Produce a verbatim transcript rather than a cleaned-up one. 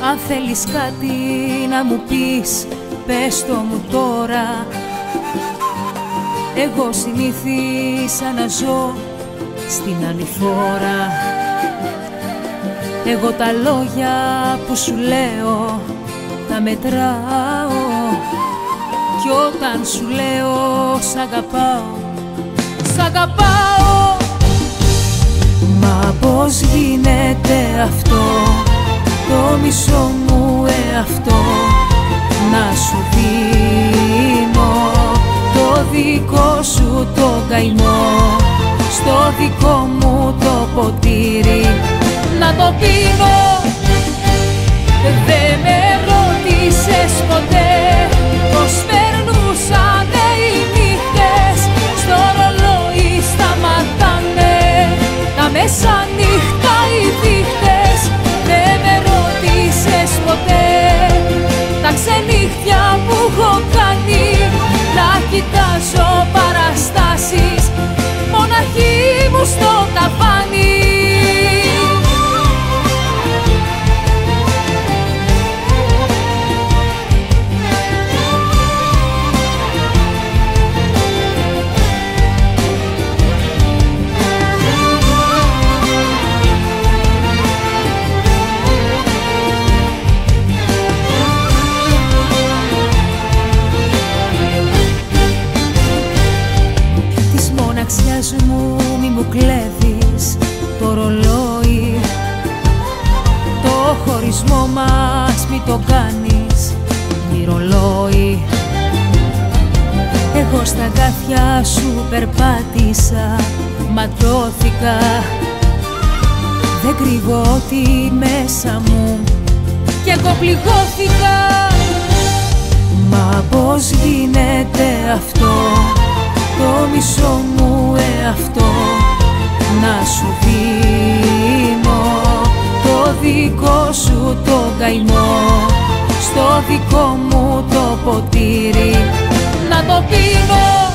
Αν θέλεις κάτι να μου πεις, πες το μου τώρα. Εγώ συνήθισα να ζω στην ανηφόρα. Εγώ τα λόγια που σου λέω τα μετράω, κι όταν σου λέω σ' αγαπάω, σ' αγαπάω. Μα πώς γίνεται αυτό, το μισό μου εαυτό να σου δίνω, το δικό σου το καημό, στο δικό μου το ποτήρι να το πίνω. Δεν με ρώτησες ποτέ πως περνούσανε οι νύχτες, στο ρολόι σταματάνε τα μεσάνυχτα οι δείχτες. Δεν με ρώτησες ποτέ τα ξενύχτια που έχω κάνει, να κοιτάζω παραστάσεις μοναχή μου στο ταβάνι. Μου μη μου κλέβεις το ρολόι, το χωρισμό μας μη το κάνεις μη ρολόι. Εγώ στα αγκάθια σου περπάτησα, ματώθηκα, δεν κρύβω ότι μέσα μου κι εγώ πληγώθηκα. Μα πώς γίνεται αυτό, το μισό μου εαυτό να σου δίνω, το δικό σου το καημό, στο δικό μου το ποτήρι να το πίνω.